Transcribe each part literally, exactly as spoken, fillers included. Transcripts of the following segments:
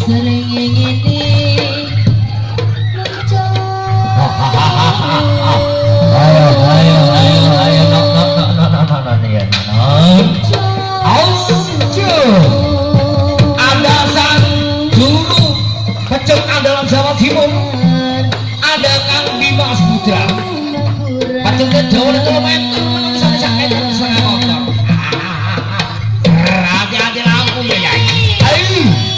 sering ngene ayo ayo ayo ayo no no no no no no no ya no aujo ada sang dulu pecuk dalam Jawa Timur ada Kang Dimas Putra pecuk ke Jawa Timur sampai sampai setengah motor hati-hati lampu ya ya ayo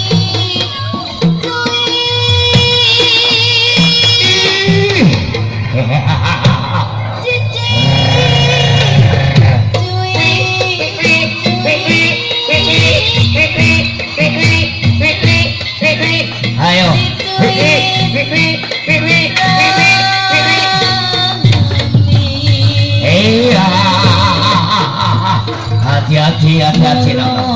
ayo hati-hati hati-hati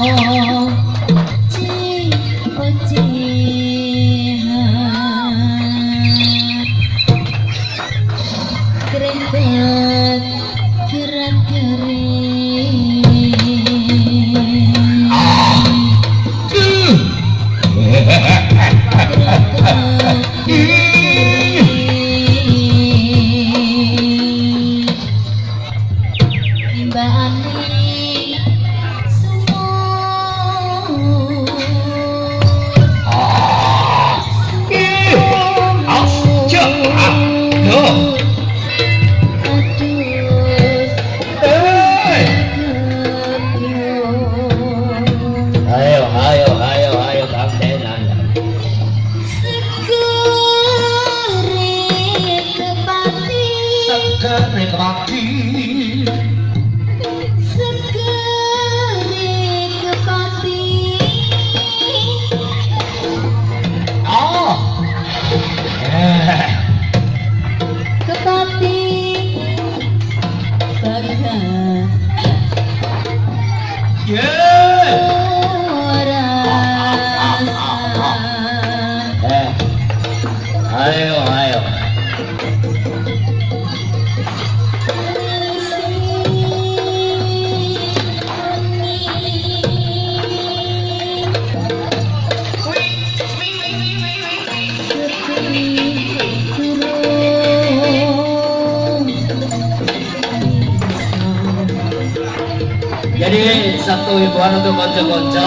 Jadi satu hiburan untuk konco-konco.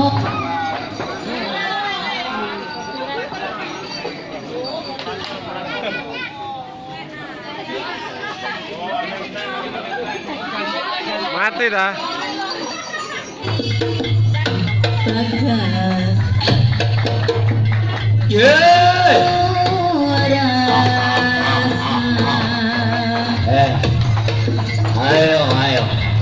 Mati dah. Yeay. Eh, ayo, ayo.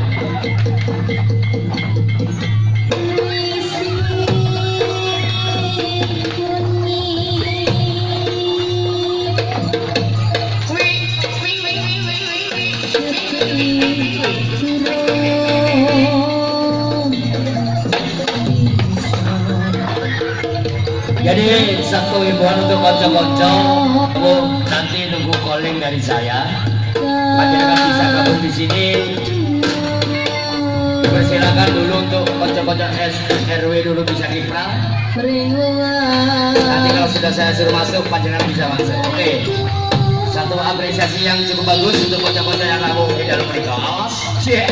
Jadi satu hiburan untuk konco-konco, kamu nanti nunggu calling dari saya. Masyarakat bisa gabung di sini. Persilakan dulu untuk konco-konco R W dulu bisa kiprah. Nanti kalau sudah saya suruh masuk, masyarakat bisa masuk. Oke. Satu apresiasi yang cukup bagus untuk konco-konco yang gabung di dalam mereka. Cek.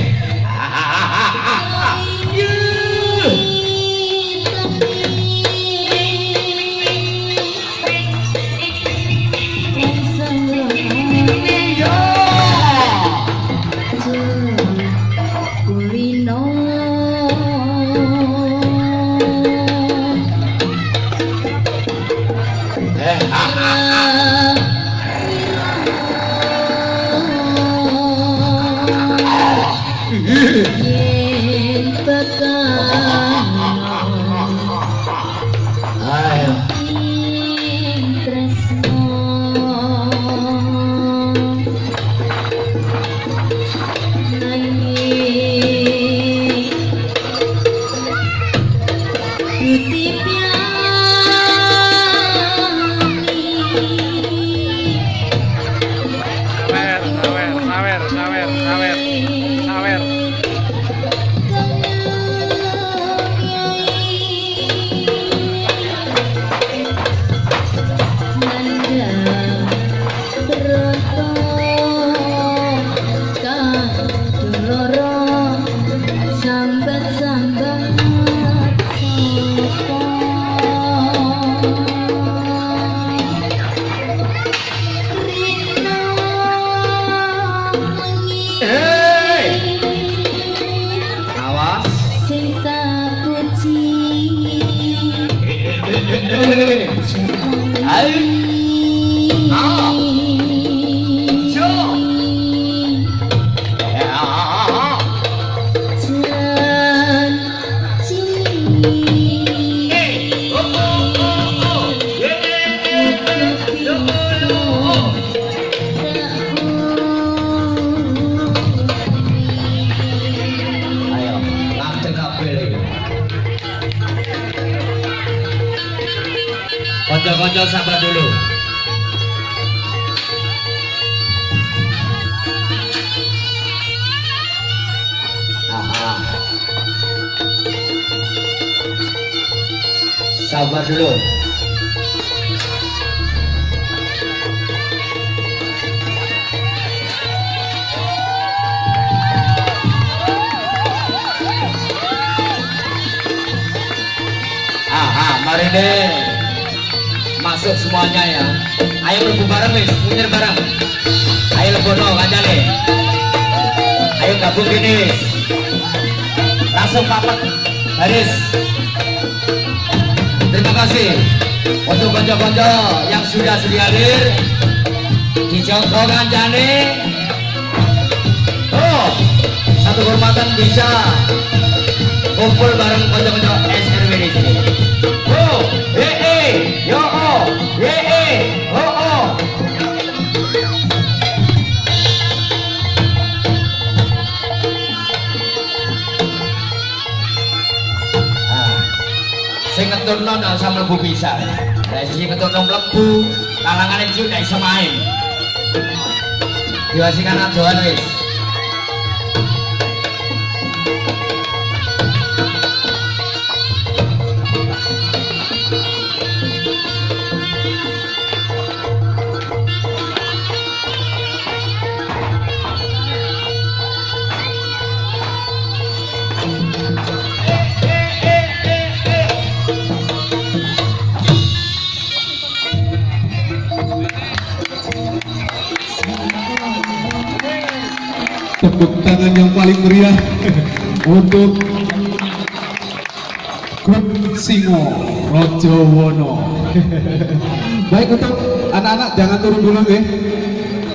Ayo. Ah. Jo. Ya. Konco-konco sabar dulu. Aha. Sabar dulu. Aha, mari deh. Masuk semuanya ya. Ayo lebu bareng wis, munyer bareng. Ayo lebono kancane. Ayo gabung gini wis. Langsung papat baris. Terima kasih untuk konco-konco yang sudah sedia hadir. Dijongko kancane. Oh, satu hormatan bisa kumpul bareng konco-konco S R W di sini. Oh, eh eh, yo oh, eh eh, oh oh. Nah, sing ngeturno ndak usah mlebu bisa. Lah sing ngeturno mlebu, kalangane juk ndak iso main. Diwasikan adoan wis. Tepuk tangan yang paling meriah untuk grup Singo Rojo Wono. Baik, untuk anak-anak jangan turun dulu ya.